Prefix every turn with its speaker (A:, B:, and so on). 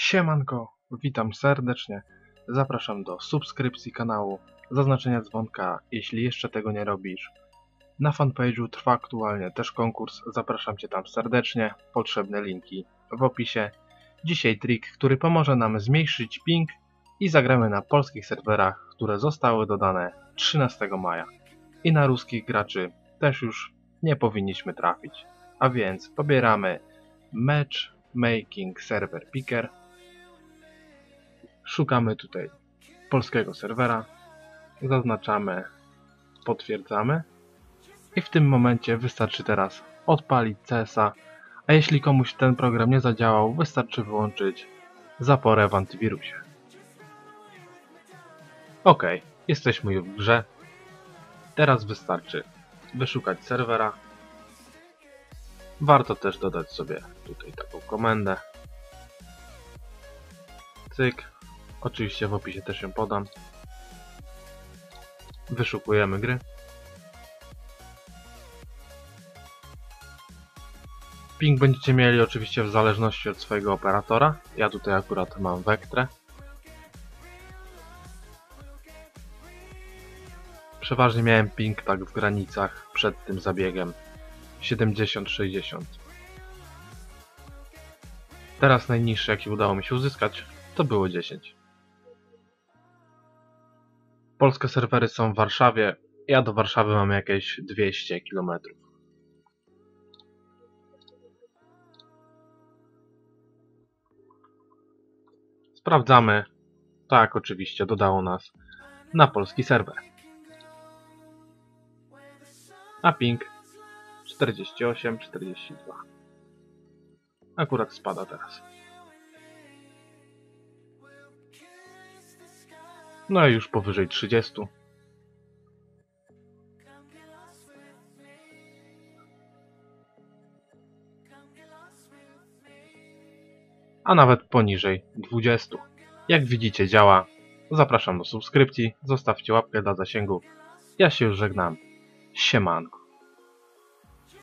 A: Siemanko, witam serdecznie. Zapraszam do subskrypcji kanału, zaznaczenia dzwonka, jeśli jeszcze tego nie robisz. Na fanpage'u trwa aktualnie też konkurs, zapraszam Cię tam serdecznie, potrzebne linki w opisie. Dzisiaj trik, który pomoże nam zmniejszyć ping i zagramy na polskich serwerach, które zostały dodane 13 maja. I na ruskich graczy też już nie powinniśmy trafić. A więc pobieramy Matchmaking Server Picker. Szukamy tutaj polskiego serwera, zaznaczamy, potwierdzamy i w tym momencie wystarczy teraz odpalić CS-a, a jeśli komuś ten program nie zadziałał, wystarczy wyłączyć zaporę w antywirusie. Ok, jesteśmy już w grze. Teraz wystarczy wyszukać serwera. Warto też dodać sobie tutaj taką komendę. Cyk. Oczywiście w opisie też ją podam. Wyszukujemy gry. Ping będziecie mieli oczywiście w zależności od swojego operatora. Ja tutaj akurat mam Vectre. Przeważnie miałem ping tak w granicach przed tym zabiegiem 70-60. Teraz najniższy, jaki udało mi się uzyskać, to było 10. Polskie serwery są w Warszawie. Ja do Warszawy mam jakieś 200 km. Sprawdzamy. Tak, oczywiście dodało nas na polski serwer. A ping 48-42. Akurat spada teraz. No i już powyżej 30. A nawet poniżej 20. Jak widzicie, działa. Zapraszam do subskrypcji, zostawcie łapkę dla zasięgu. Ja się już żegnam. Siemanko.